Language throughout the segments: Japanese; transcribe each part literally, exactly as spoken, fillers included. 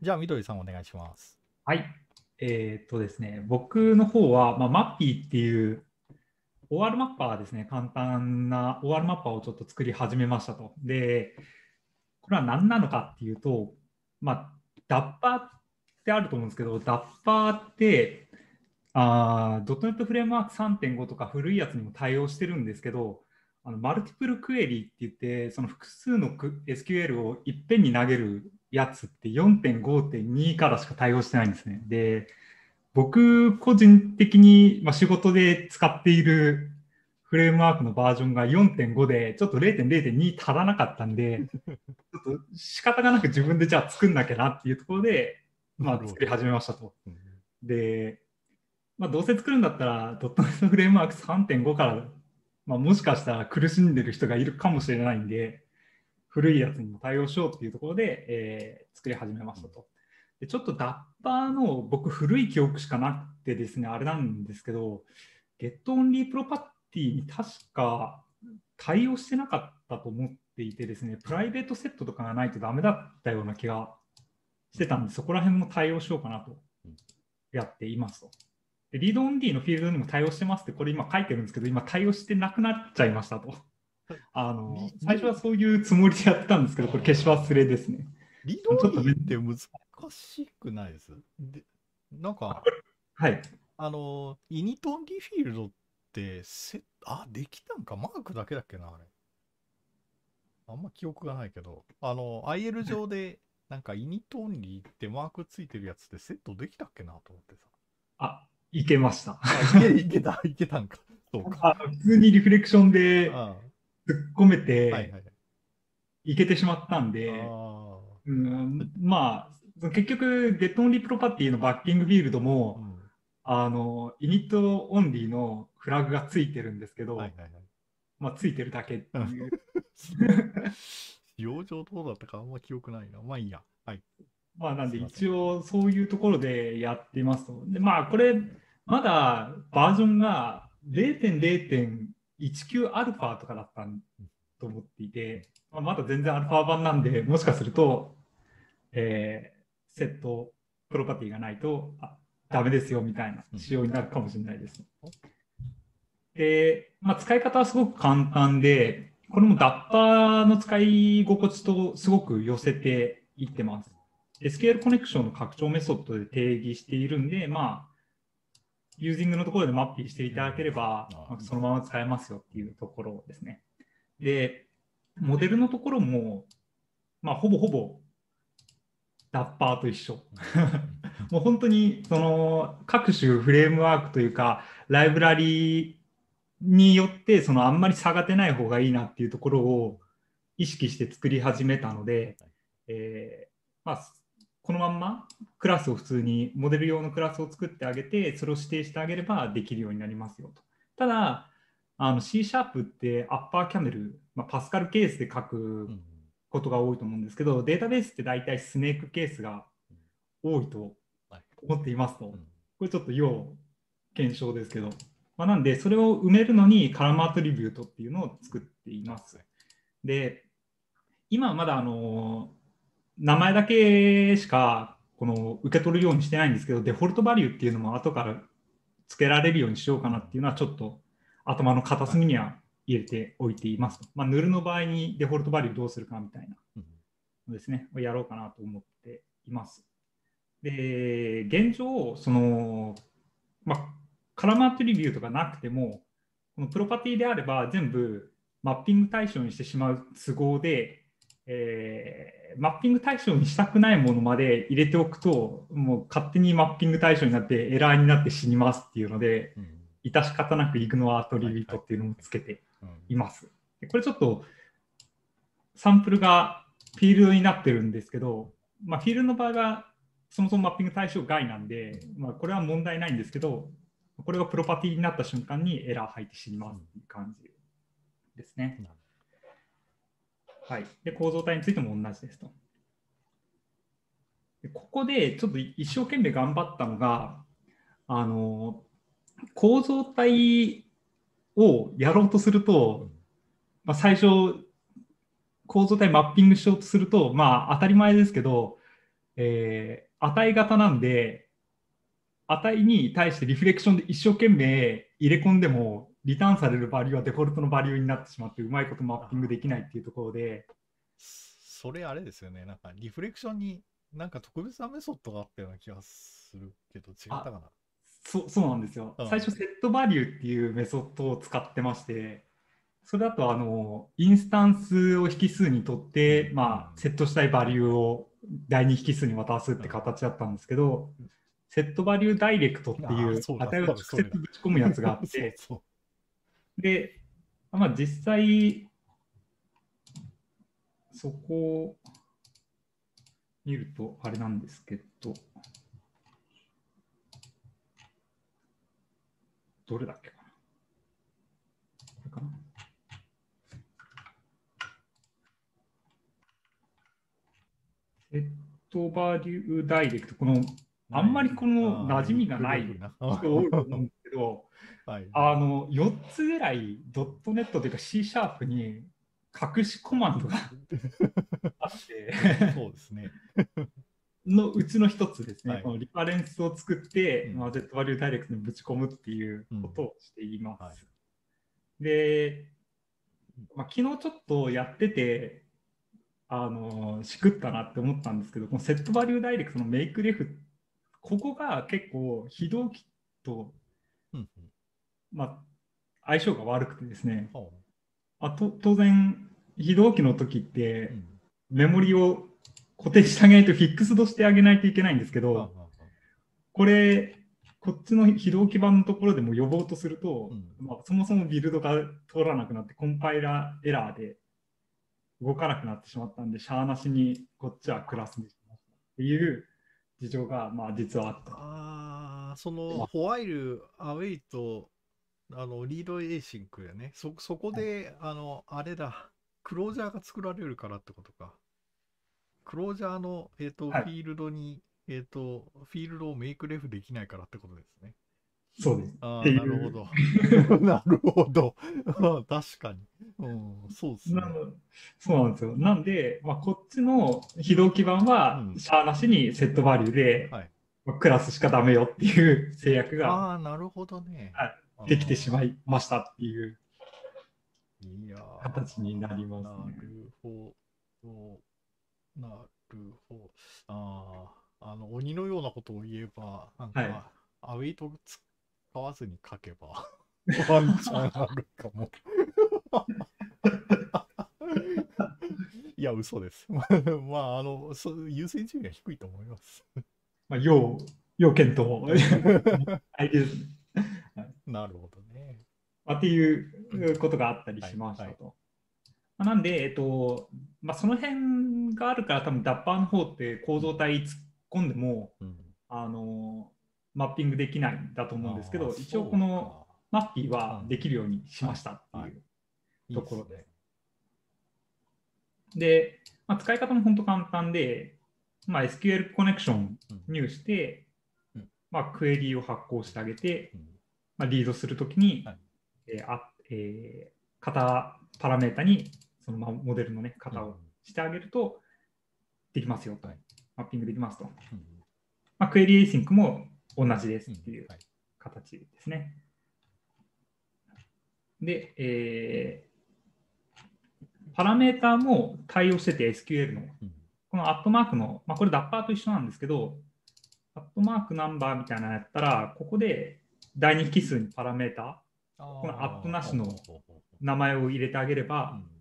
じゃあ、みどりさんお願いします。 はい。えーっとですね、僕の方は、まあ、マッピーっていう オーアール マッパーですね、簡単な オーアール マッパーをちょっと作り始めましたと。で、これは何なのかっていうと、まあ、ダッパーってあると思うんですけど、ダッパーって、あー、ドットネットフレームワークさんてんごとか古いやつにも対応してるんですけど、あのマルティプルクエリーって言って、その複数の エスキューエル をいっぺんに投げるやつって よんてんごてんに からしか対応してないんですね。で、僕個人的に、まあ、仕事で使っているフレームワークのバージョンがよんてんごで、ちょっとれいてんれいてんに 足らなかったんで、ちょっと仕方がなく自分でじゃあ作んなきゃなっていうところで、まあ、作りなるほど。 始めましたと。 うん、 で、まあ、どうせ作るんだったら、ドットネットフレームワークさんてんごから、まあ、もしかしたら苦しんでる人がいるかもしれないんで、古いやつにも対応しようっていうところで、えー作り始めましたと。でちょっとダッパーの僕古い記憶しかなくてですね、あれなんですけど、ゲットオンリープロパティに確か対応してなかったと思っていてですね、プライベートセットとかがないとダメだったような気がしてたんで、そこら辺も対応しようかなとやっていますと。でリードオンリーのフィールドにも対応してますって、これ今書いてるんですけど、今対応してなくなっちゃいましたと。あのリ、 最初はリ、 そういうつもりでやってたんですけど、これ消し忘れですね。 リドちょっとめリーって難しくないです。で、なんか、 はい。 あの、イニトンリフィールドってセ、あ、できたんかマークだけだっけな、あれ。あんま記憶がないけど、あの、アイエル 上で、なんかイニトンリーってマークついてるやつってセットできたっけなと思ってさ。 あ、いけました。 あ、いけ、いけた、いけたんか。そうか。 あ普通にリフレクションであ突っ込めあ、はいはていはい。 いけてしまったんあで、 あ、 うん、まあ、結局、ゲットオンリープロパティのバッキングフィールドも、 うん。 あの、イニットオンリーのフラグがついてるんですけど、 はいはいはい。 まあ、ついてるだけっていう。 使用上どうだったかあんま記憶ないな。まあいいや。はい。 まあ、なんですいません。 一応そういうところでやっていますと。で、まあ、これ、まだバージョンがれいてんれいてんいちきゅうアルファとかだったと思っていて、まあ、まだ全然アルファ版なんで、もしかすると、えーセットプロパティがないとあダメですよみたいなうん。 仕様になるかもしれないです。で、まあ、使い方はすごく簡単で、これもダッパーの使い心地とすごく寄せていってます。エスキューエル コネクションの拡張メソッドで定義しているんで、まあ、ユージングのところでマッピーしていただければ、 ああ、 まあ、 いいです。 そのまま使えますよっていうところですね。で、モデルのところも、まあ、ほぼほぼダッパーと一緒。 うん。うん。 もう本当にその各種フレームワークというか、ライブラリによってそのあんまり差が出ない方がいいなっていうところを意識して作り始めたので、 はい。 えーまあ、このまんまクラスを普通にモデル用のクラスを作ってあげて、それを指定してあげればできるようになりますよと。ただ、あの C シャープってアッパーキャメル、まあ、パスカルケースで書くうん。 ことが多いと思うんですけど、データベースって大体スネークケースがうん。 多いとはい。 思っていますと、 うん。 これちょっと要検証ですけど、まあ、なんでそれを埋めるのにカラムアトリビュートっていうのを作っています。 はい。 で、今はまだあの名前だけしかこの受け取るようにしてないんですけど、デフォルトバリューっていうのも後から付けられるようにしようかなっていうのはちょっと頭の片はい。 隅には入れておいています。まあ、ヌルの場合にデフォルトバリューどうするかみたいなうん。 のですね、やろうかなと思っています。で、現状、その、まあ、カラマートリビューとかなくても、このプロパティであれば全部マッピング対象にしてしまう都合で、えーマッピング対象にしたくないものまで入れておくと、もう勝手にマッピング対象になってエラーになって死にますっていうので、 うん。 致し方なくイグノアトリビューはいはい。 トっていうのもつけてうん。 います。でこれちょっとサンプルがフィールドになってるんですけど、まあ、フィールドの場合はそもそもマッピング対象外なんで、まあ、これは問題ないんですけど、これがプロパティになった瞬間にエラー入って死にますっていう感じですね。 うん。なるはい。で、構造体についても同じですと。でここでちょっと一生懸命頑張ったのが、あの、構造体をやろうとするほど。うと、 ん。 まあ、最初、構造体マッピングしようとすると、まあ当たり前ですけど、 えー値型なんで、値に対してリフレクションで一生懸命入れ込んでも、リターンされるバリューはデフォルトのバリューになってしまって、うまいことマッピングできないっていうところで、 それあれですよね。なんかリフレクションになんか特別なメソッドがあったような気がするけど違ったあ、 かな。 そ、そうなんですよ。 うん。 最初、セットバリューっていうメソッドを使ってまして、それだと、あの、インスタンスを引数にとっうん。 て、 うん。 まあ、セットしたいバリューを第二引数に渡すってうん。 形だったんですけど、セットバリューダイレクトってああ、 いうそうだ、 値を直多分それだ。 接ぶち込むやつがあっそうて、 そで、まあ、実際、そこを見るとあれなんですけど、どれだっけかな。これかな。セットバリューダイレクト、この、 う。ない。 あんまりこのああ、 馴染みがないよく出るな。 人多いと思うんですけど、 はいはい。 あの、よっつぐらいドットネットというか C シャープに隠しコマンドがあっそうてですね。 のうちの一つですね、 はい。 このリファレンスを作って、まあ、 うん。 Z バリューダイレクトにぶち込むっていううん。 ことをしていまはい。 す。で、まあ、昨日ちょっとやってて、あのしくったなって思ったんですけど、このセットバリューダイレクトのメイクレフ、ここが結構非同期と、 うん。うん。 まあ、相性が悪くてですね、 ほあと当然、非同期の時っう。うてん。 メモリを固定してあげないとフィックスドしてあげないといけないんですけはあ、はど、 あはあ、 これ、こっちの非同期版のところでも呼ぼうとすると、 うん。 まあ、そもそもビルドが通らなくなって、コンパイラーエラーで動かなくなってしまったんで、しゃあなしにこっちはクラスにしましたっていう事情が、まあ、実はあったりああ、その、 します。 ホワイル、アウェイと、あの、リードエーシンクやね。そ、そこはい、 で、あの、あれだ、クロージャーが作られるからってことか。クロージャーの、えっと、 はい、 フィールドに、えっと、フィールドをメイクレフできないからってことですね。 そうです。っああ、 てなるいう。 ほど。なるほど。ああ確かに。うん、そうですね。 なのそうなんですよ。なんで、まあ、こっちの非同期版は、 うん。 しゃあなしにセットバリューで、 はい。 まあクラスしかダメよっていう制約が、 ああ、なるほどね。 はい、できてしああ、 まいましたっていういや形になりまー、 すね。 なるほど。なるほど。ああ、あの、鬼のようなことを言えば、なんはい。 か、アウェイト使わずに書けば、ワンチャンあるかも。いや、嘘です。まあ、あの、そう優先順位は低いと思います。 まあ、要、要検討。はいですね。はい、 なるほどね。 まあ、っていうことがあったりしはい、はい。 ましたと。まあなんで、えっと、まあ、その辺があるから、多分ダッパーの方って構うん、 造体突っ込んでも、 うん。 あの、マッピングできないんだと思うんですけああ、 ど、一応こそうのか。 マッピーうん。 はできるようにしはい、 ましたってはいうい。いいところです。 ですね。 で、まあ、使い方も本当簡単で、まあ、エスキューエル コネクションうん、 入して、 うん、 まあ、クエリを発行してあげて、 うん。 まあ、リードするときに、 はい。 えーあえー、型パラメータにそのモデルの、ね、 うん、 型をしてあげるとできますよと。 はい。 マッピングできますと。 うん、 まあ、クエリエイシンクも同じですうん、 っていうはい。 形ですね。で、えー、パラメータも対応してて エスキューエル の。 うん、 このアットマークの、まあ、これダッパーと一緒なんですけど、アットマークナンバーみたいなのやったら、ここで第二引数にパラメータ、 ああ、 このアットなしのほうほうほうほうほ名前を入れてあげれう。うば、 ん、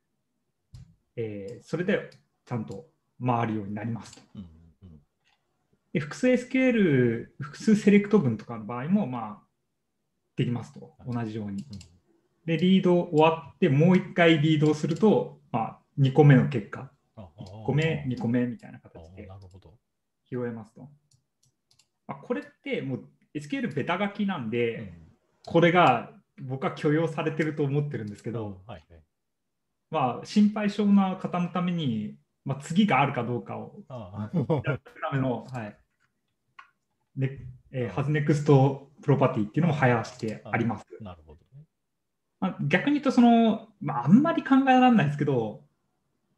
えーそれでちゃんと回るようになりますと。 うん、うん。 で複数 エスキューエル、複数セレクト文とかの場合も、まあ、できますと。 はい。 同じように。 うん、 で、リード終わって、もういっかいリードをすると、まあ、にこめの結果、 ああ、 いっこめ、 あにこめみたいなあ、ああ、 形でなるほど。 拾えますと。まあ、これってもう エスキューエル ベタ書きなんうん。 で、これが僕は許容されてると思ってるんですけああ、 ど、 はい、はい。 まあ、心配性な方のために、まあ、次があるかどうかをあやるあ、 ための、はい、ねえー、 あハズネクストプロパティっていうのもあ、 生やしてああ、 あります。 なるほどね。 まあ、逆に言うとその、まあ、あんまり考えられないですけど、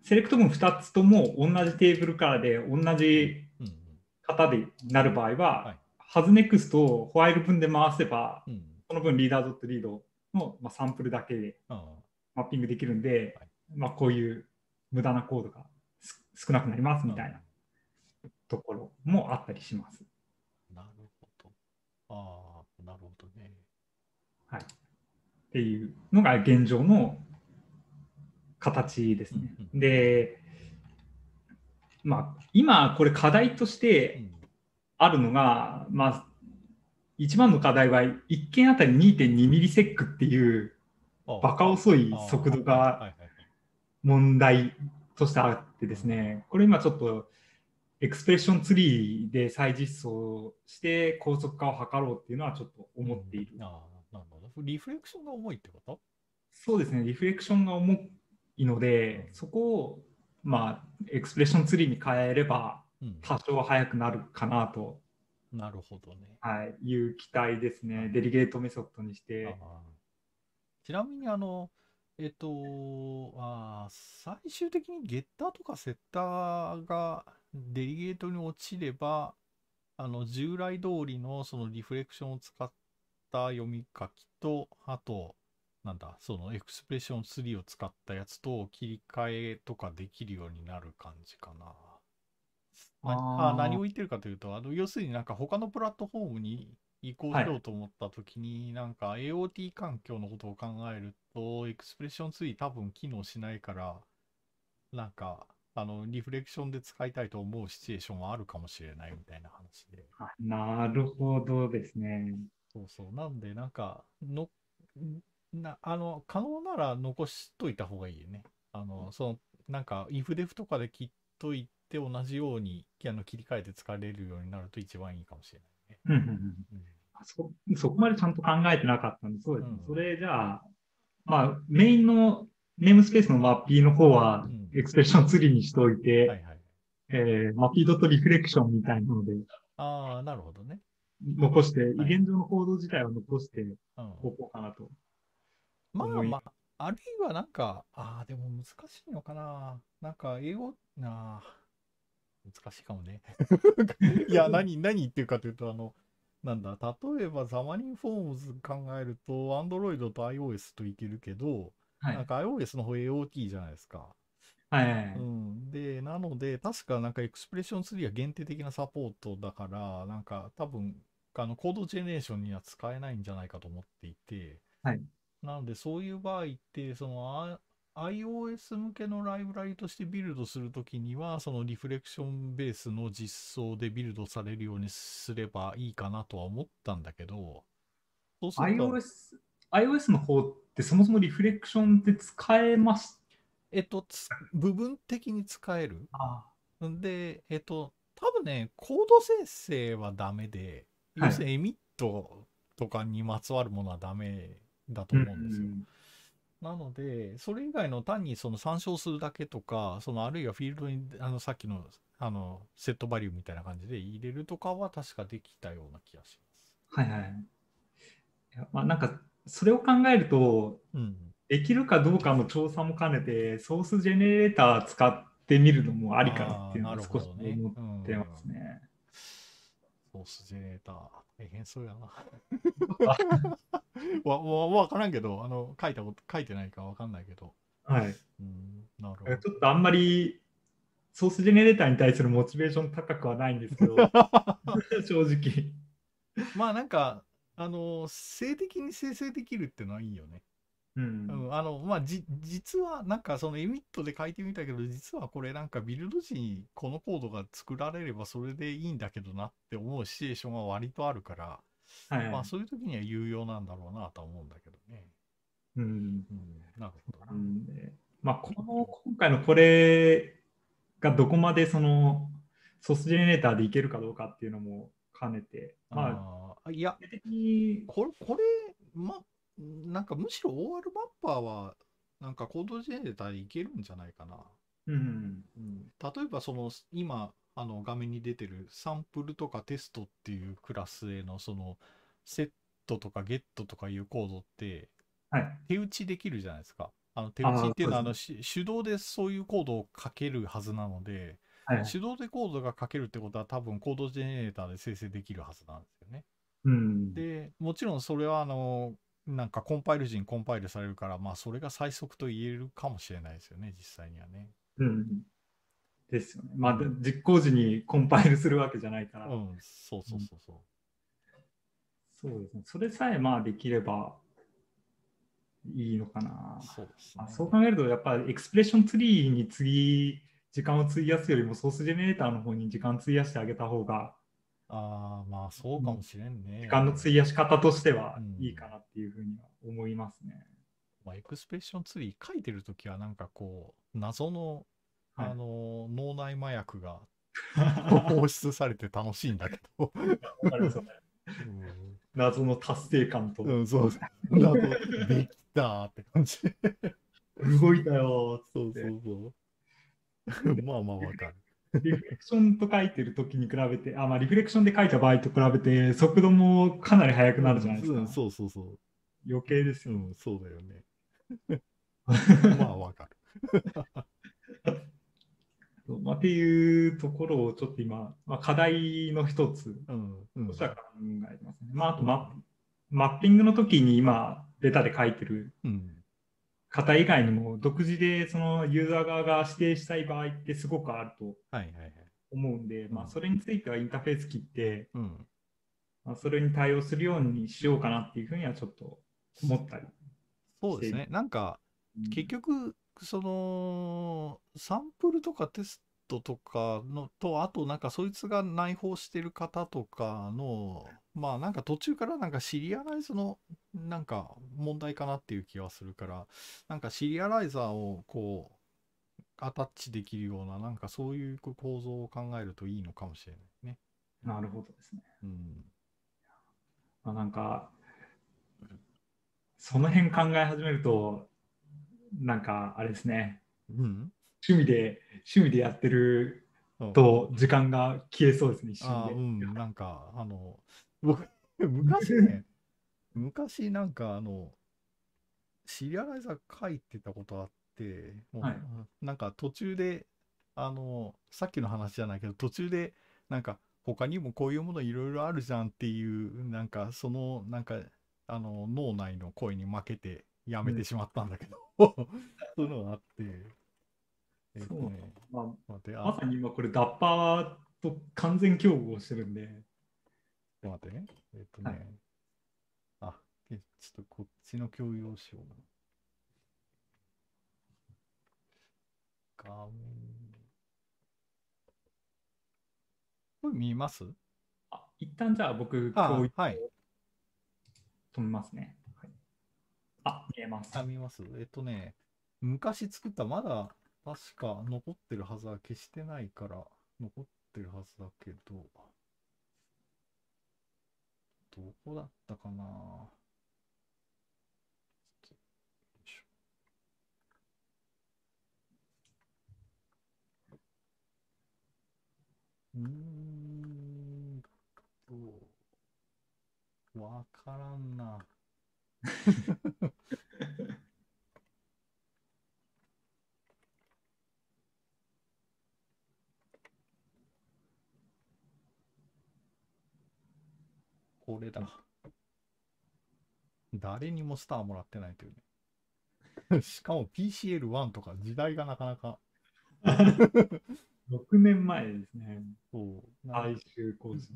セレクト文ふたつとも同じテーブルからで同じうん型でなる場合は、 はいハズネクストをホワイル文で回せば、 うんその分リーダー .read の、まあ、サンプルだけであマッピングできるんで、 はいまあ、こういう無駄なコードが少なくなりますみたいなあところもあったりします。 なるほど。ああ、なるほどね。 はい。っていうのが現状の形ですね。 うんうんで、まあ、今これ課題としてあるのが、まあ、一番の課題はいっけんあたり にてんにミリセックっていうバカ遅い速度が問題としてあってですね、これ今ちょっとエクスプレッションツリーで再実装して高速化を図ろうっていうのはちょっと思っている。 うん、ああ、なるほど。リフレクションが重いってこと？ そうですね、リフレクションが重いので、 うんそこをまあエクスプレッションツリーに変えればうん多少は速くなるかなと、 なるほどね。 はい、いう期待ですね。 あデリゲートメソッドにしあて。 ちなみに、あの、えっと、あ最終的にゲッターとかセッターがデリゲートに落ちれば、あの、従来通りのそのリフレクションを使った読み書きと、あと、なんだ、そのエクスプレッションツリーを使ったやつと切り替えとかできるようになる感じかな。なあ、何あを言ってるかというと、あの、要するになんか他のプラットフォームに移行しようはい。 と思ったときに、なんか エーオーティー 環境のことを考えると、エクスプレッションツリー多分機能しないから、なんか、あの、リフレクションで使いたいと思うシチュエーションはあるかもしれないみたいな話で。 あなるほどですね。 そうそう。なんで、なんか、の、な、あの、可能なら残しといた方がいいよね。あの、その、なんか、イフデフとかで切っといて、同じように、あの、切り替えて使えるようになると一番いいかもしれないね。 うんうんうん、 うんそそこまでちゃんと考えてなかったんで、そうですね。 うんそれじゃあ、まあ、メインのネームスペースのマッピーの方はうん。 エクスプレッションツリーにしておいて、 はいはい。 えー、マッピードとリフレクションみたいなのでああ、なるほどね。 残して、 はい。 現状のコード自体を残してうん。 おこうかなとまあ思い。 まあ、あるいはなんか、ああ、でも難しいのかな。なんか、英語、なあ、難しいかもね。いや、何、何言ってるかというと、あの、なんだ、例えばザマニンフォームズ考えると、Android と iOS といけるけど、 はい。 なんか iOS の方 エーオーティー じゃないですか。 はい。 うん。で、なので、確かなんかエクスプレッションツリーは限定的なサポートだから、なんか多分、あの、コードジェネレーションには使えないんじゃないかと思っていて、 はい。 なので、そういう場合って、その、あ iOS 向けのライブラリとしてビルドするときには、そのリフレクションベースの実装でビルドされるようにすればいいかなとは思ったんだけど、そうすると、 iOS、iOS の方ってそもそもリフレクションって使えます？ えっと、つ部分的に使える。 あんで、えっと、多分ね、コード生成はダメで、 はい。 要するにエミットとかにまつわるものはダメだとう思うんですよ。 ん。 なので、それ以外の単にその参照するだけとか、そのあるいはフィールドに、あの、さっきの、あの、セットバリューみたいな感じで入れるとかは確かできたような気がします。 はいはい。いやまあ、なんか、それを考えると、 うん。 できるかどうかの調査も兼ねて、ソースジェネレーター使ってみるのもありかなっああ、 ていうのなるほは少しどね。 思っうてますん。 ね。 ソースジェネレーター、大変そうやな。 あわ、わ、わからんけど、あの、書いたこと、書いてないかわかんないけど。 はい。 うん、なるほど。 ちょっとあんまりソースジェネレーターに対するモチベーション高くはないんですけど、正直。 まあなんか、あの、性的に生成できるってのはいいよね。 うん。 うん、あの、まあ、じ、実は、なんかそのエミットで書いてみたけど、実はこれなんかビルド時にこのコードが作られればそれでいいんだけどなって思うシチュエーションは割とあるから、まあはい。 そういう時には有用なんだろうなとは思うんだけどね。 うん。 うん、なるほどね。 なんで、まあ、この、今回のこれがどこまでそのソースジェネレーターでいけるかどうかっていうのも兼ねて、まあ、 ああ、いや、 基本的に、 これ、これ、ま、なんかむしろ オーアール マッパーは、なんかコードジェネレーターでいけるんじゃないかな。 うん、 うん、例えばその今あの画面に出てるサンプルとかテストっていうクラスへのそのセットとかゲットとかいうコードってはい、 手打ちできるじゃないですか。 あの手打ちああ、 っていうのはあそうですね。 のし手動でそういうコードを書けるはずなので、 はいはい。 手動でコードが書けるってことは多分コードジェネレーターで生成できるはずなんですよね。 うん。 で、もちろんそれはあの、なんかコンパイル時にコンパイルされるから、まあそれが最速と言えるかもしれないですよね、実際にはね。 うん。ですよね。まあ、でうん。 実行時にコンパイルするわけじゃないから。 うん、そううん、 そうそうそそうですね。それさえまあできればいいのかう。 な。 そうですまあ、そうね。 考えると、やっぱりエクスプレッションツリーに次、時間を費やすよりもソースジェネレーターの方に時間費やしてあげた方が、 ああ、まあそううん、 かもしれん時間のね。 費やし方としてうん。 はいいかなっていうふうには思いますね。 まあ、エクスプレッションツリー書いてるときはなんかこう、謎の、 はい。 あの、脳内麻薬が放出されて楽しいんだけど。 わかりますよね。 うん、 謎の達成感と、 うん、そう。謎、できたって感じ。 動いたよーっつそうそって。 うそう。まあまあわかる。 リフレクションと書いてるときに比べて、あ、まあ、リフレクションで書いた場合と比べて、速度もかなり速くなるじゃうん、 ないですか。 うん、そうそうそ余計ですう。 よね。 うん、そうだよね。まあわかる。 そうまあ、っていうところをちょっと今、まあ、課題の一つうん、うん、 としては考えてますね。まあ、あとうん、 ママッピングの時に今、ベタで書いてるうん。 方以外にも、独自でそのユーザー側が指定したい場合ってすごくあるとはいはいはい。 思うんで、まあ、 うん、 それについてはインターフェース切って、 うん。 まあ、それに対応するようにしようかなっていうふうにはちょっと思ったりしている。 そうですね。なんか、 うん、 結局、その、サンプルとかテストとかのと、あとなんかそいつが内包してる方とかの、まあなんか途中からなんかシリアライズのなんか問題かなっていう気はするから、なんかシリアライザーをこう、アタッチできるような、なんかそういう構造を考えるといいのかもしれないね。 なるほどですね。 うん。 まあ、なんか、その辺考え始めると、なんかあれですね、 うん。 趣味で、趣味でやってるうん。 と時間が消えそうですね、一瞬ああ、うで。 ん。なんか、あの、僕、昔ね、昔なんかあの、シリアライザー書いてたことあって、もはい。 う、なんか途中で、あの、さっきの話じゃないけど、途中で、なんか、他にもこういうものいろいろあるじゃんっていう、なんか、その、なんか、あの、脳内の声に負けてやうん、 めてしまったんだけど、そういうのがあって、えっそう。 とね、 まあ、 待って、あ、 まさに今これダッパーと完全競合してるんで、 ちょっと待ってね。えっとはい。 ね、あ、えちょっとこっちの共有をしよう。画面。これ見えます？ あ、一旦じゃあ僕共有あ、はい。 止めますね。はい、あ、見えます。 あ、見えます。えっとね、昔作った、まだ確か残ってるはずは消してないから残ってるはずだけど、どこだったかな。ちょっとよいしょうーんと、わからんな。これだ。誰にもスターもらってないというね。しかも ピーシーエルワン とか時代がなかなかろくねんまえですね。 そう、なん最か、 終更新。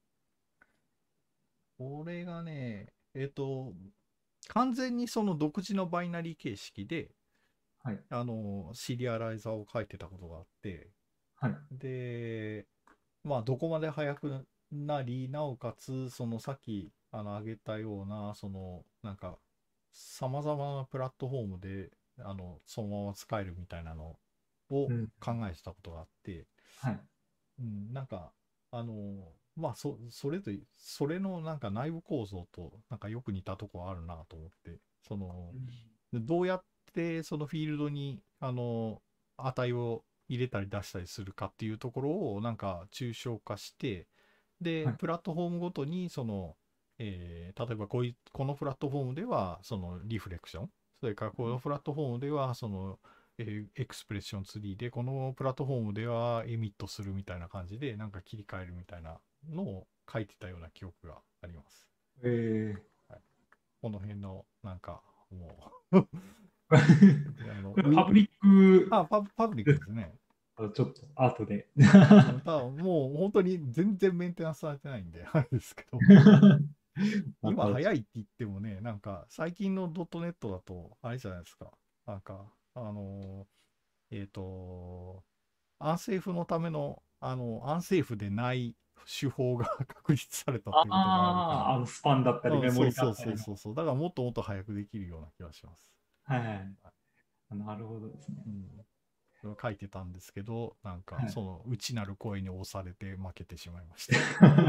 これがね、えっと、完全にその独自のバイナリー形式で、 はい。 あの、シリアライザーを書いてたことがあって、 はい。 で、まあ、どこまで速くなり、なおかつ、そのさっき、あの、挙げたような、その、なんか、様々なプラットフォームで、あの、そのまま使えるみたいなのをうん。 考えてたことがあって、 はい。 うん、なんか、あの、まあ、そ、それとい、それのなんか内部構造となんかよく似たとこあるなと思って、その、 うん、 どうやってそのフィールドに、あの、値を入れたり出したりするかっていうところをなんか抽象化して、で、 はい。 プラットフォームごとに、その、えー例えばこういう、このプラットフォームでは、そのリフレクション、 それからこのプラットフォームでは、その、えーエクスプレッションツリーで、このプラットフォームではエミットするみたいな感じで、なんか切り替えるみたいなのを書いてたような記憶があります。 えはい、この辺の、なんか、もうー、 あの、 これパブリックあ、パ、パブリックですね。 あちょっと後で。 うん、ただもう本当に全然メンテナンスされてないんで、あれですけど、今早いって言ってもね、なんか最近のドットネットだと、あれじゃないですか。なんか、あのー、えっと、アンセーフのための、あの、アンセーフでない手法が確立されたっていうことがあるから、 ああ、あのスパンだったりうん、 メモリそうそうだったりの。 そうそうそう。だからもっともっと早くできるような気がします。 はい。なるほどですね。 うん。それを書いてたんですけど、なんか、 はい。 その内なる声に押されて負けてしまいました。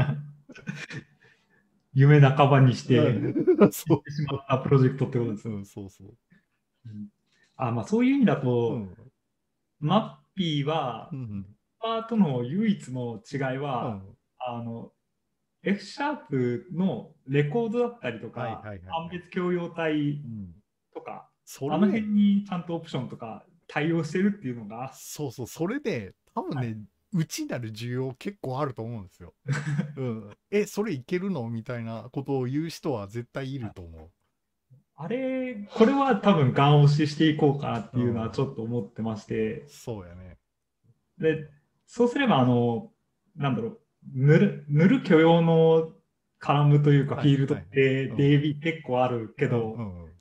夢半ばにしてうんそうしまそう。 ったプロジェクトってことですね。 うん、そうそう。 うん、あ、まあそういう意味だと、 うん。 マッピーは、 うん。 パーとの唯一の違いは、 うん。 あの、F シャープのレコードだったりとはいか、 はいはいはい。 判別共用体うん。 とか、あの辺それね、 にちゃんとオプションとか対応してるっていうのが、 そうそう、それで、多分はい、 ね、内なる需要結構あると思うんですよ。うん。え、それいけるのみたいなことを言う人は絶対いると思あれ、これは多分ガン押ししていこうかなっう。 ていうのはうん。 ちょっと思ってまして、 そうやね。 で、そうすれば、あの、なんだろう、塗る、塗る許容のカラムというか、フはいィールドっはいはい。 て、 うん。 デイビー結構あるけうんうど、 んうん。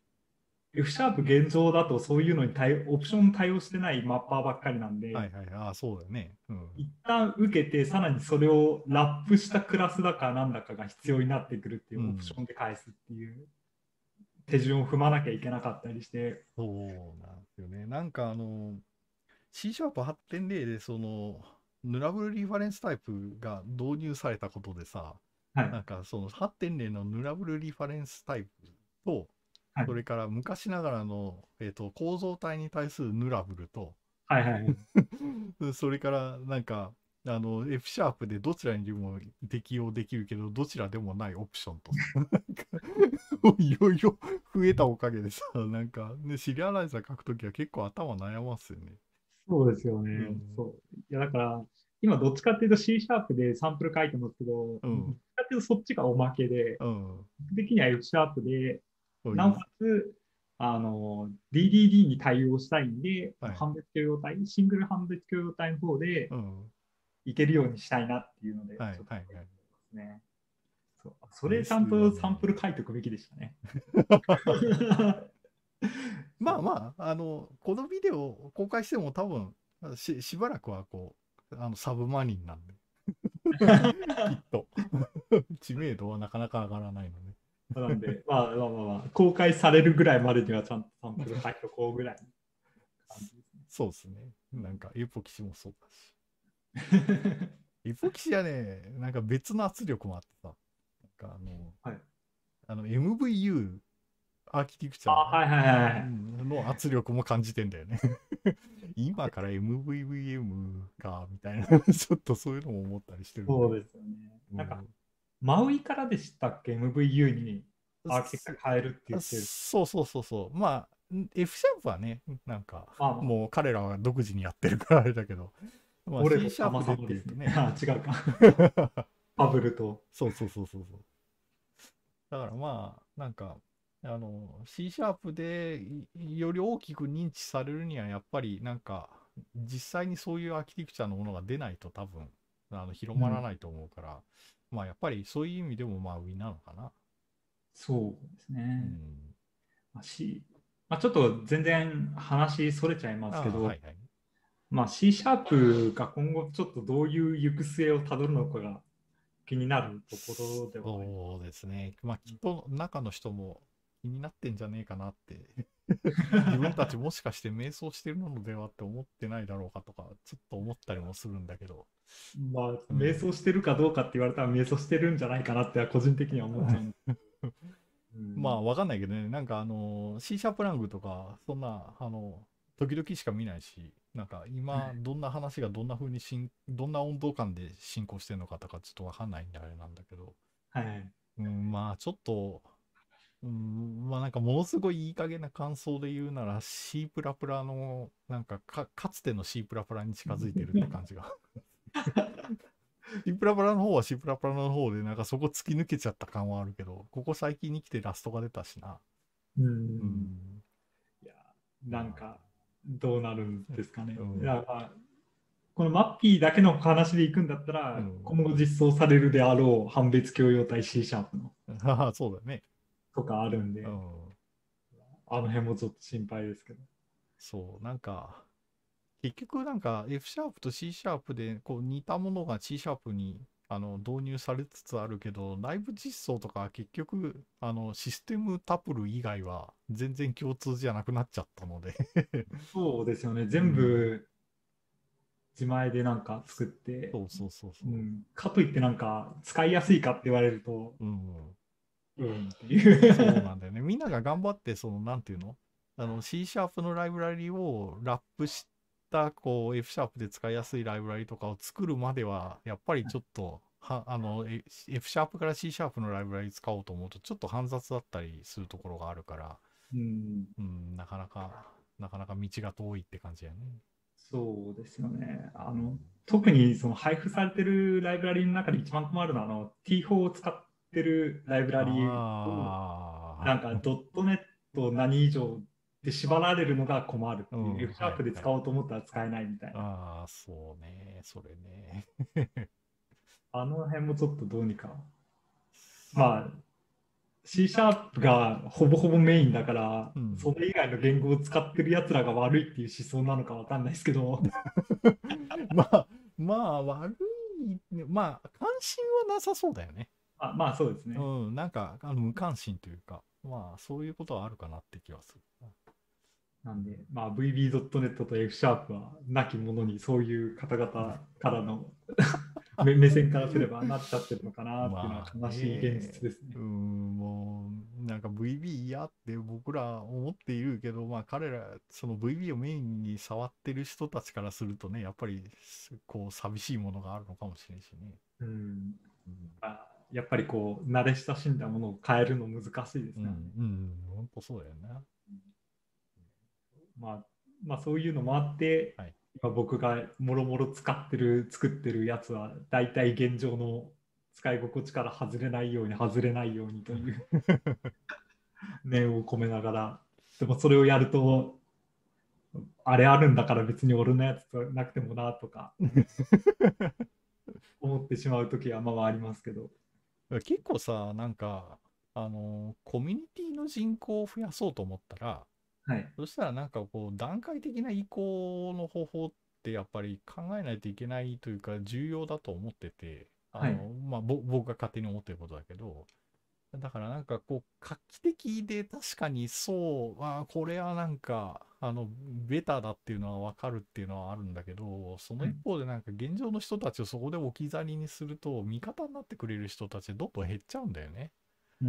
F シャープ現状だとそういうのに対応、オプション対応してないマッパーばっかりなんで、 はいはい。ああ、そうだよね。うん。 一旦受けて、さらにそれをラップしたクラスだかなんだかが必要になってくるっていうオプシうん。 ョンで返すっていう手順を踏まなきゃいけなかったりして、 そうなんですよね。なんかあの、C シャープはちてんゼロでその、ヌラブルリファレンスタイプが導入されたことでさ、 はい、 なんかそのはちてんゼロのヌラブルリファレンスタイプと、 はい、 それから昔ながらの、えーと、構造体に対するヌラブルと、 はい、はい。 それからなんか、あの F シャープでどちらにでも適用できるけど、どちらでもないオプションとさ、なんかいろいろ増えたおかげでさ、なんか、ね、シリアライザー書くときは結構頭悩ますよね。 そうですよね。 うん。 そう。いや、だから、今どっちかっていうと C シャープでサンプル書いてますけど、 うん。 どっちかっていうとそっちがおまけで、 うん。 僕的には F シャープで、なおそういう。 かつ、あの、ディーディーディー に対応したいんで、 はい。 判別許容体、シングル判別許容体の方でうん。 いけるようにしたいなっていうので、 はい。 ちょっとはい。はい。 ですね。そう。それですちゃんとサンプルね。 書いておくべきでしたね。 まあそうまあ、あの、このビデオを公開しても多分、し、しばらくはこう、あの、サブマニンなんで、きっと。知名度はなかなか上がらないので。 なんで、まあまあまあまあ、公開されるぐらいまでにはちゃんとサンプル書いておこうぐらいの感じですね。 そうですね。なんか、エポキシもそうだし。エポキシはね、なんか別の圧力もあってさ、なんかあの、 はい。 あの エムブイユー アーキテクチあ、 ャはいはいはい。 の圧力も感じてんだよね。今から エムブイブイエム か、みたいな、ちょっとそういうのも思ったりしてるんだけど。 そうですよね。なんか、 うん、 マウイからでしたっけ？ エムブイユー にアーキテクチャ変えるって言ってる。 そそうそうそうそう。まあ、F シャープはね、なんか、 まあまあ、 もう彼らは独自にやってるからあれだけど、まあ俺 C も様シャープでって 々ですね。 いうとね、 あ、違うか。パブルと。 そうそうそうそうそう。だからまあ、なんか、あの、C シャープでいより大きく認知されるには、やっぱりなんか、実際にそういうアーキテクチャのものが出ないと多分、あの広うん。 まらないと思うから、まあやっぱりそういう意味でもまあ上なのかな。 そうですうね。 ん。 まあ、C、まあ、ちょっと全然話それちゃいまああ、はすけど、 いはい。 まあ、C シャープが今後ちょっとどういう行く末をたどるのかが気になるところではありまそうですね。まあきっす。 と中の人も気になってんじゃねえかなって自分たちもしかして迷走してるのではって思ってないだろうかとか、ちょっと思ったりもするんだけど。 まあ、 うん。 瞑想してるかどうかって言われたら瞑想してるんじゃないかなって個人的には思っちゃうんで。うん、 まあ、わかんないけどね、なんかあの、C シャープラングとか、そんな、あの、時々しか見ないし、なんか今、どんな話がどんな風にしん、どんな温度感で進行してるのかとか、ちょっとわかんないんであれなんだけど、 はい。 うん、まあ、ちょっと、 うん、まあなんかものすごいいい加減な感想で言うなら C++ のなんかかかつての C++ に近づいてるって感じが。C++ の方は C++ の方でなんかそこ突き抜けちゃった感はあるけど、ここ最近に来てラストが出たしな。 ううん。 ん。 いや、 いやなんか、どうなるんですかね。 うん。 いや、まあ、このマッピーだけの話でいくんだったら、 うん。 今後実装されるであろう判別共用体 C シャープのああ、そうだね。 とかあるんうで、 ん。 あの辺もちょっと心配ですけど。 そう、なんか、結局なんか F シャープと C シャープでこう似たものが C シャープにあの導入されつつあるけど、内部実装とか結局あのシステムタプル以外は全然共通じゃなくなっちゃったので。 そうですよね。 う全ん。 部自前でなんか作って、 そうそうそうそうん、かといってなんか使いやすいかって言われると、 う。うん。 うんっていそうなう。 んだよね。みんなが頑張って、その、なんていうのあの、C シャープのライブラリをラップした、こう、F シャープで使いやすいライブラリとかを作るまでは、やっぱりちょっと、は、あの、え F シャープから C シャープのライブラリ使おうと思うと、ちょっと煩雑だったりするところがあるから、 うん、 うん、なかなか、なかなか道が遠いって感じやね。 そうですよね。あうん、 の、特にその配布されてるライブラリの中で一番困るのは、あの、ティーフォー を使ってるライブラリを、なんかああ、 ドットネット何以上で縛られるのが困るっていう、 うん、 F シャープではいはい。 使おうと思ったら使えないみたいな。 ああ、そうね、それね。 あの辺もちょっとどうにか。まあ、C シャープがほぼほぼメインだから、 うん。 それ以外の言語を使ってるやつらが悪いっていう思想なのかわかんないですけど、 まあ、まあ、悪い、まあ、関心はなさそうだよね。 あ、まあそうですね。 うん、なんか、あの、無関心というか、まあ、そういうことはあるかなって気はする。 なんで、まあ、ブイビードットネット と F シャープはなきものにそういう方々からの目目線からすればなっちゃってるのかなっていうのはまあ悲しい現実ね、 ですね。 うん、もう、なんか ブイビー 嫌って僕ら思っているけど、まあ彼ら、その ブイビー をメインに触ってる人たちからするとね、やっぱり、こう、寂しいものがあるのかもしれんしね。 うん、 うん、 まあ、やっぱりこう、慣れ親しんだものを変えるの難しいでうん、 すよね。 うん、本当そうだよね。 まあ、まあ、そういうのもあって、 はい。 今僕がもろもろ使ってる、作ってるやつは、大体現状の使い心地から外れないように、外れないようにという念を込めながら、でもそれをやると、あれあるんだから別に俺のやつなくてもなとか思ってしまうときはまあありますけど。 結構さ、なんか、あの、コミュニティの人口を増やそうと思ったら、 はい。 そしたらなんかこう、段階的な移行の方法ってやっぱり考えないといけないというか、重要だと思ってて、あはい。 の、まあ、ぼ僕が勝手に思ってることだけど、だからなんかこう、画期的で確かにそう、あこれはなんか、あの、ベタだっていうのはわかるっていうのはあるんだけど、そのはい。 一方でなんか現状の人たちをそこで置き去りにすると、味方になってくれる人たちどんどん減っちゃうんだよね。 うん。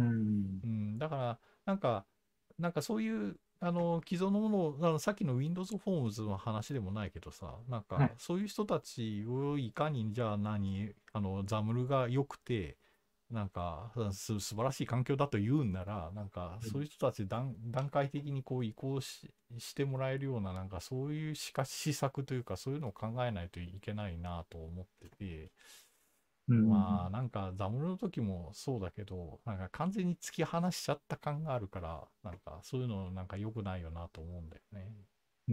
うん、だから、なんか、なんかそういう、あの、既存のものを、あのさっきの Windows Forms の話でもないけどさ、なんか、 はい。 そういう人たちをいかに、じゃあ何、あの、ザムルが良くて、なんか、す、素晴らしい環境だと言うんなら、なんか、そういう人たち段、段階的にこう移行し、してもらえるような、なんかそういうしか施策というか、そういうのを考えないといけないなと思ってて、 うん。 まあ、なんか、ザムの時もそうだけど、なんか完全に突き放しちゃった感があるから、なんか、そういうのなんか良くないよなと思うんだよね。 うん。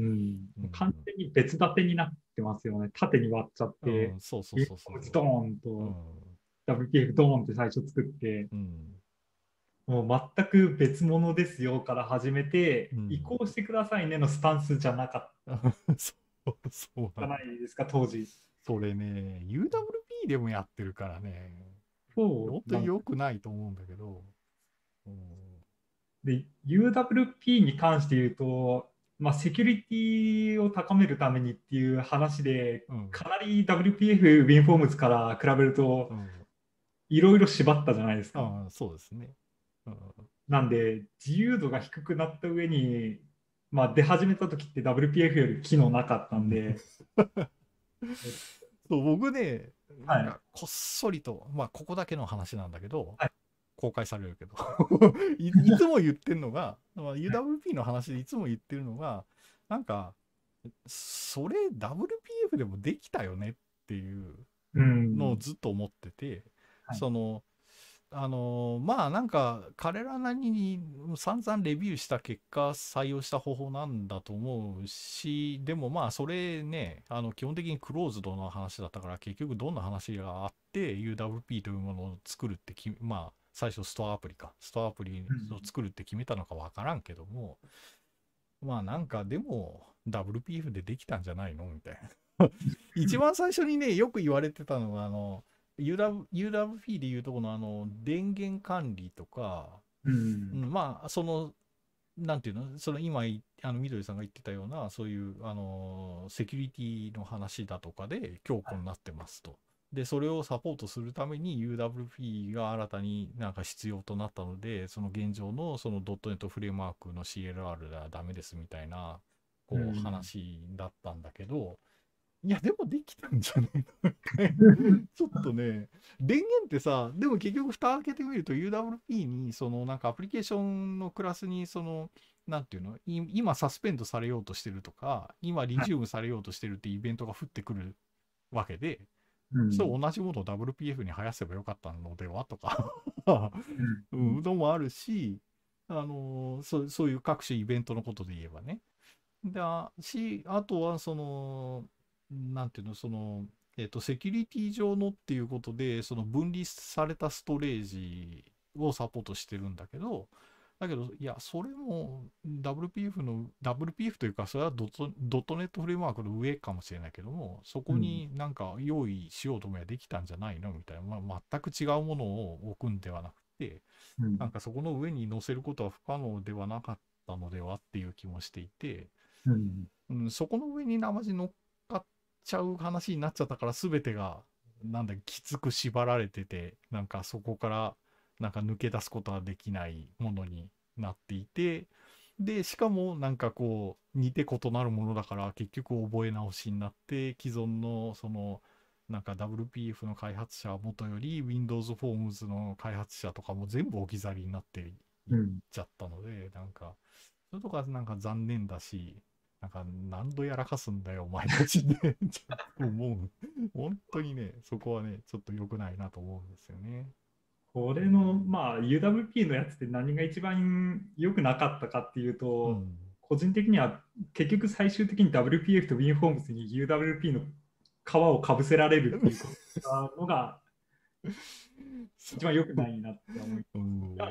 完うん。 全に別立てになってますよね。縦に割っちゃっうて、 ん、そうそうインそうそうそフォームズドーンう。うとん。 ダブリューピーエフ ドーンって最初作って、 うん。 もう全く別物ですよから始めて、移うん。 行してくださいねのスタンスじゃなかっそう、そうたじゃなんだ。 ないですか、当時。 それね、ユーダブリューピー でもやってるからね、本当にそうなん良くないと思うんだけど、うん。 で、ユーダブリューピー に関して言うと、まあ、セキュリティを高めるためにっていう話で、 うん。 かなり ダブリューピーエフ、WinForms から比べると、 うん。 いろいろ縛ったじゃないですか。 ああ、そうですね。うん。 なんで、自由度が低くなった上に、まあ、出始めた時って ダブリューピーエフ より機能なかったんで、えそう、僕ね、なはい、 んかこっそりと、まあここだけの話なんだけど、 はい、 公開されるけどい、いつも言ってるのが、まあ ユーダブリューピー の話でいつも言ってるのが、なんか、それ ダブリューピーエフ でもできたよねっていううのをん。 ずっと思ってて、 はい。 その、あのまあなんか彼らなりに散々レビューした結果採用した方法なんだと思うし、でもまあそれね、あの基本的にクローズドな話だったから、結局どんな話があって ユーダブリューピー というものを作るってき、まあ最初ストアアプリか、ストアアプリを作るって決めたのかわからんけども、まあなんかでも ダブリューピーエフ でできたんじゃないのみたいな。一番最初にね、よく言われてたのが、あの、ユーダブ、ユーダブピー でいうとこのあの、電源管理とか、 うん。 うん、まあ、その、なんていうの、その今い、あの、みどりさんが言ってたような、そういう、あの、セキュリティの話だとかで強固になってますと。で、それをサポートするために ユーダブリューピー が新たになんか必要となったので、その現状のそのドットネットフレームワークの シーエルアール ではダメですみたいな、 うこうん。 話だったんだけど、いや、でもできたんじゃないのちょっとね、電源ってさ、でも結局蓋開けてみると ユーダブリューピー に、そのなんかアプリケーションのクラスに、その、なんていうの、い今サスペンドされようとしてるとか、今リはい。 ジュームされようとしてるってイベントが降ってくるわけで、 うん。 そう同じものを ダブリューピーエフ に生やせばよかったのではとかうん。 ううん。 ん、のもあるし、あのーそう、そういう各種イベントのことで言えばね。だし、あとは、その、なんていうの、その、えっと、セキュリティ上のっていうことで、その分離されたストレージをサポートしてるんだけど、だけど、いや、それも ダブリューピーエフ の、ダブリューピーエフ というか、それはドット、ドットネットフレームワークの上かもしれないけども、そこうん。 になんか用意しようともやできたんじゃないのみたいな、まあ、全く違うものを置くんではなくて、 うん。 なんかそこの上に乗せることは不可能ではなかったのではっていう気もしていて、 うん。 うん、そこの上に生地乗っかっちゃう話になっちゃったから、全てが、なんだ、きつく縛られてて、なんかそこから、なんか抜け出すことはできないものになっていて、で、しかもなんかこう、似て異なるものだから、結局覚え直しになって、既存の、その、なんか ダブリューピーエフ の開発者はもとより Windows Forms の開発者とかも全部置き去りになっていっうん。 ちゃったので、なんか、それとかなんか残念だし、なんか何度やらかすんだよ、お前たちでちょっと思う。本当にね、そこはね、ちょっと良くないなと思うんですよね。 これの、まあ、ユーダブリューピー のやつって何が一番良くなかったかっていうと、 うん。 個人的には結局最終的に ダブリューピーエフ と WinForms に ユーダブリューピー の皮をかぶせられるっていうことのがそ一番良くう。 ないなって思い、 うん、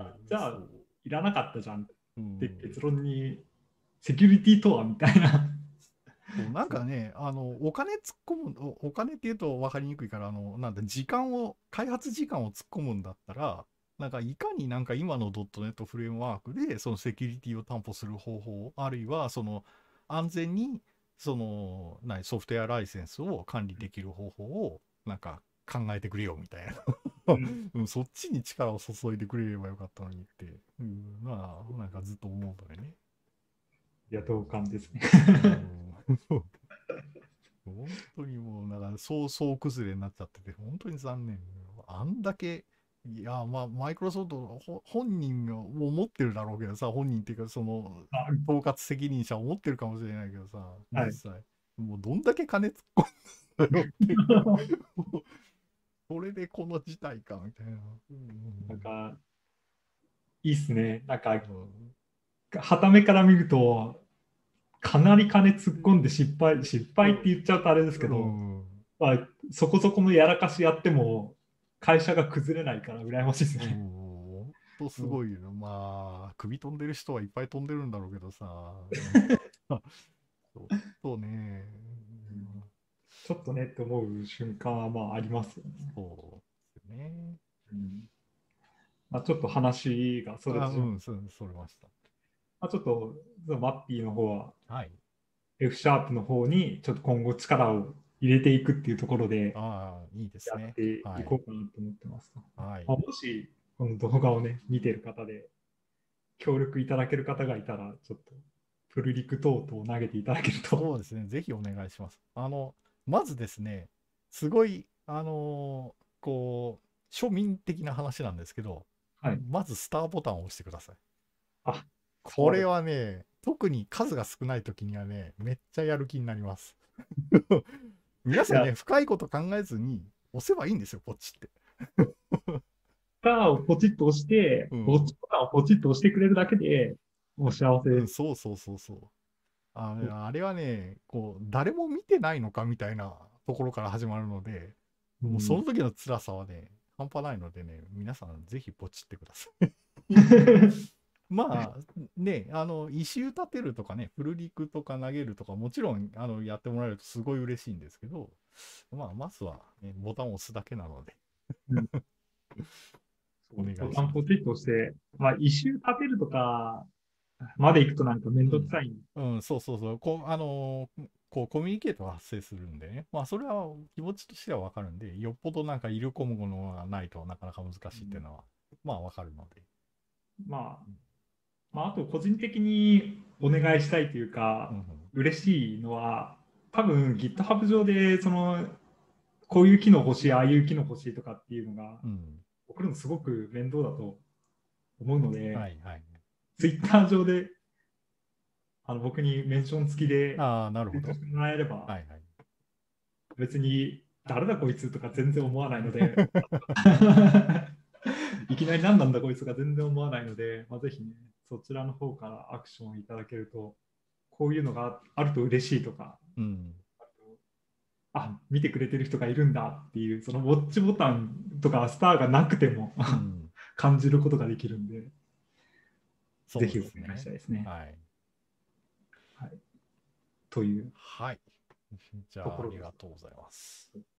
じゃあ、 そう。 いらなかったじゃんっうん。 て結論に、セキュリティとはみたいな。 そうなんかね、あの、お金突っ込む、おお金って言うと分かりにくいから、あの、なんだ、時間を、開発時間を突っ込むんだったら、なんかいかになんか今のドットネットフレームワークでそのセキュリティを担保する方法、あるいはその安全にその何ソフトウェアライセンスを管理できる方法をなんか考えてくれよみたいな、 うん、 うん、そっちに力を注いでくれればよかったのにって、うん、まあなんかずっと思うのでね。 いや、同感ですね。 うん、本当にもう、なんか、そうそう崩れになっちゃってて、本当に残念。あんだけ、いや、まあ、マイクロソフトほ本人がもう思ってるだろうけどさ、本人っていうか、その、統括責任者は思ってるかもしれないけどさ、 はい。 実際。もうどんだけ金突っ込んだよっていう。もうそれでこの事態か、みたいな。うん。 なんか、いいっすね。なんか、 うん。 はためから見ると、かなり金突っ込んで失敗、失敗って言っちゃうとあれですけうど、 ん。 まあ、そこそこのやらかしやっても、会社が崩れないから羨ましいですうね。 ん。ほんとすうん、 ごいよ。まあ、首飛んでる人はいっぱい飛んでるんだろうけどさ、なんかちょっとね、うん、 ちょっとねって思う瞬間はまあありますよね。 そうですね。 うん、まあ、ちょっと話がそれあ、 てしまう。 うん、そ、それました。 まあ、ちょっと、そのマッピーの方ははい。 F シャープの方にちょっと今後力を入れていくっていうところでああ、いいですね。 やってはい。 いこうかなと思ってます。 はい。 まあ、もし、この動画をね、見てる方で、協力いただける方がいたら、ちょっと、プルリク等々を投げていただけると。 そうですね。ぜひお願いします。あの、まずですね、すごい、あのーこう、庶民的な話なんですけど、 はい。 まずスターボタンを押してください。 あ、 これそうです。 はね、特に数が少ない時にはね、めっちゃやる気になります。皆いや、 さんね、深いこと考えずに押せばいいんですよ、ポチって。 スターをポチッと押して、 うん。 ポチボタンをポチッと押してくれるだけで、もう幸せうん、 です。 そうそうそうそう。あれあれはね、こう、誰も見てないのかみたいなところから始まるので、もうそうん。 の時の辛さはね、半端ないのでね、皆さんぜひポチってください。まあね、あの、石立てるとかね、フルリクとか投げるとか、もちろんあのやってもらえるとすごい嬉しいんですけど、まあ、まずは、ね、ボタンを押すだけなので、 うん、 お願ボいします。 タンポチッと押して、まあ、一周立てるとかまで行くとなんかめんうん。 どくさい。 うん、そうそうそう。こう、あのーこう、コミュニケートが発生するんでね。まあ、それは気持ちとしてはわかるんで、よっぽどなんか入れ込むものがないとなかなか難しいっていうのは、まあ、わかるので。 まあ、まあ、あと個人的にお願いしたいというか、 うん、 嬉しいのは、多分 GitHub 上で、その、こういう機能欲しい、ああいう機能欲しいとかっていうのが、 うん。うん。 送るのすごく面倒だと思うので、 はいはい。 Twitter 上であの僕にメンション付きでああ、なるほど。 ツイートしてもらえれば、 はいはい。 別に誰だこいつとか全然思わないので、いきなり何なんだこいつが全然思わないので、まあ、ぜひね、そちらの方からアクションいただけると、こういうのがあると嬉しいとか、 うん。 あとあ、見てくれてる人がいるんだっていう、そのウォッチボタンとかスターがなくてもうん。 感じることができるんで、ぜそうでひお願いしすね。 たいですね。 はい。 はい、というはい。じゃあ、あところです。 りがとうございます。